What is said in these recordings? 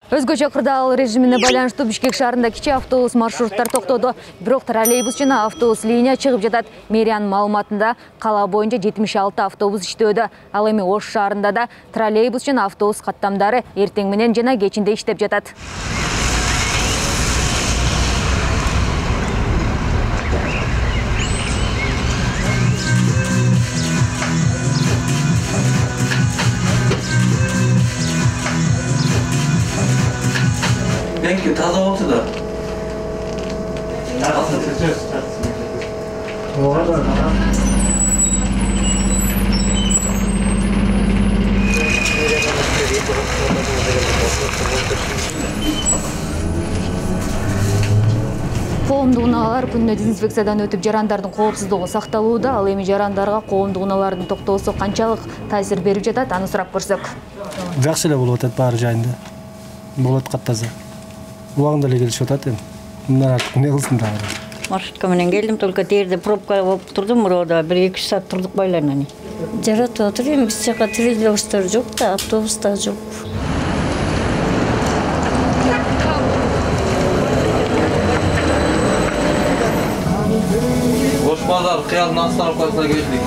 Өзгөчө кырдаал режимине байланыштуу Бишкек шаарында кичи автобус маршруттар токтоду. Бирок троллейбус жана автобус линия чыгып жатат. Мэриянын маалыматында кала боюнча 76 автобус иштөөдө. Ал эми Ош шаарында да троллейбус жана автобус каттамдары эртең менен жана кечинде иштеп жатат. Thank you. Таза болду да. Коомдук унаалар күнүнө дезинфекциядан өтүп жарандардын коопсуздугу сакталууда. Ал эми жарандарга коомдук унаалардын токтоосу канчалык таасир берип жатат, аны сурап көрсөк. Жакшы эле болуп атат баары жайында. Болот каттаза. Убагында эле келишип атат эми. Мындан артык эмне кылсын дагы. Маршрутка менен келдим, только терде пробка болуп турдум, мурда 1-2 саат турдук байлананы. Жаратып отур эми биз жака троллейбустар жок да, автобустар жок. Ош базар кыялдын остановкасына келдик.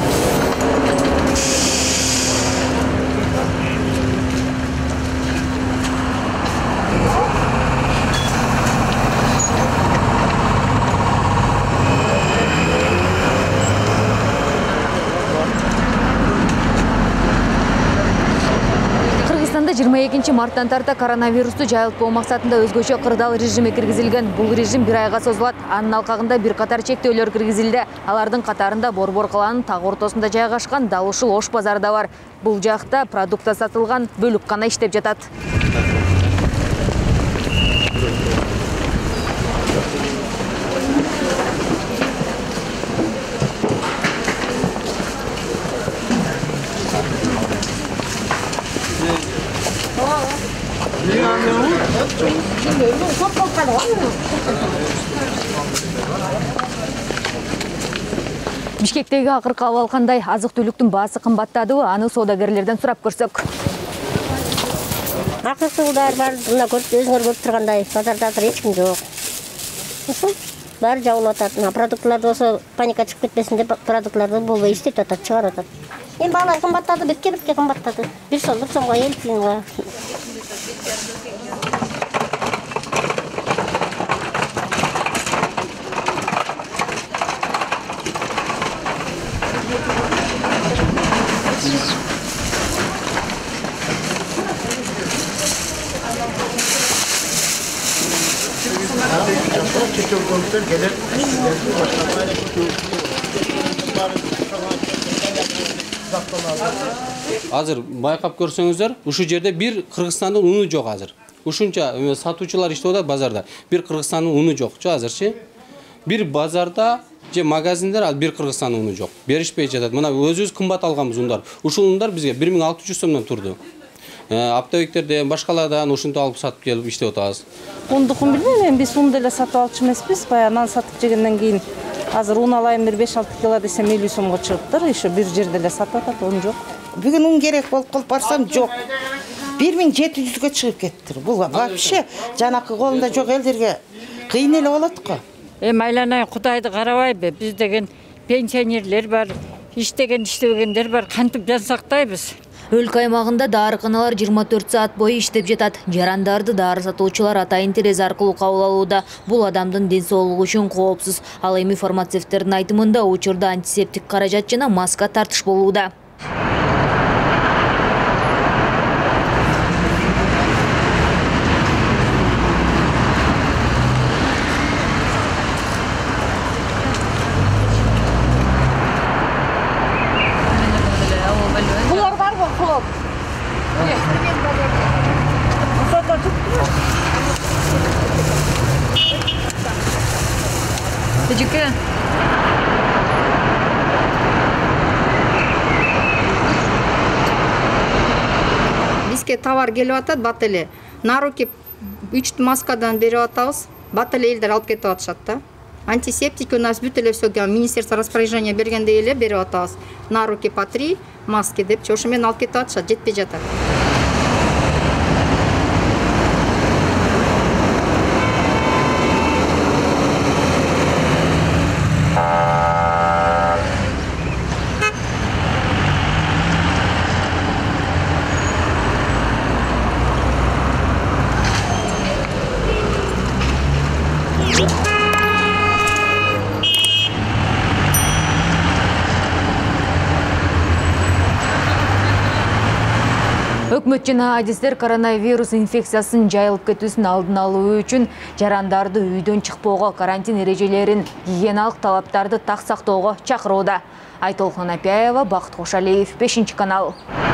Кыргызстанда 22 марттан тарта коронавирусту жайылтпоо максатында өзгөчө кырдаал режими киргизилген. Бул режим 1 айга созулат. Анын алкагында бир катар чектөөлөр киргизилди. Алардын катарында Борбор калаанын так ортосунда жайгашкан дал ушул Ош базары да бар. Бул жакта продукта сатылган бөлүк гана иштеп жатат. Бишкектеги акыркы абал кандай? Азык-түлүктүн баасы кымбаттадыбы? Аны соодагерлерден сурап көрсөк. Акыркы жылдары бар, мына өзүңөр көрүп тургандай, базарда эч ким жок. Ошо баары жабылып атат. Продуктлар болсо паника чыгып кетпесин деп продуктларды болбой иштеп атат, чыгарып атат. Эми баалар кымбаттады, бетке кымбаттады. 1 сомго 50 тиынга. Азыр байкап көрсөңүздөр, ушу жерде бир Кыргызстандын уну жок азыр. Ушунча сатуучулар иштеп атат базарда. Бир Кыргызстандын уну жокчу азырчы. Бир базарда же магазиндер ал бир Кыргызстандын уну жок. Беришпей жатат. Мына өзүбүз кымбат алганбыз ундар. Ушул ундар бизге 1600 сомдон турду. Аптабектерден башкалардан ушинтип алып сатып келип иштеп атабыз. Ундукун билбейм, биз унду эле сатып алчу эмеспиз. Баягы нан сатып жегенден кийин азыр ун алайын бир 5-6 кило десем 50 сомго чыгыптыр. Еще бир жерде эле сатып атат, ун жок. Бүгүн ун керек болуп калып барсам жок. 1700ге чыгып кеттир. Бул вообще жанакы колунда жок элдерге кыйын эле болот го. Эми айланай Кудайды карабайбы? Биз деген пенсионерлер бар, иштеген иштебегендер бар, кантип жан сактайбыз? Өлкө аймагында дарыканалар 24 саат бою иштеп жатат. Жарандарды дары сатуучулар атайын терезе аркылуу кабыл алууда. Бул адамдын ден соолугу үчүн коопсуз. Ал эми фармацевттердин айтымында учурда антисептик каражат жана маска тартыш болууда. Бизге товар келип атат, бат эле. На руки 3 маскадан берип атабыз. Бат эле элдер алып кетип атышат да. Антисептики у нас бүт эле все министерство распоряжение бергенде эле берип атабыз. На руки по 3 маски деп, ошо менен алып кетип атышат, жетпей жатат. Өкмөт жана адистер коронавирус инфекциясын жайылып кетүүсүн алдын алуу үчүн жарандарды үйдөн чыкпоого, карантин эрежелерин, гигиеналык талаптарды так сактоого чакырууда. Айтолкун Апяева, Бакыт Кошалиев, 5 канал.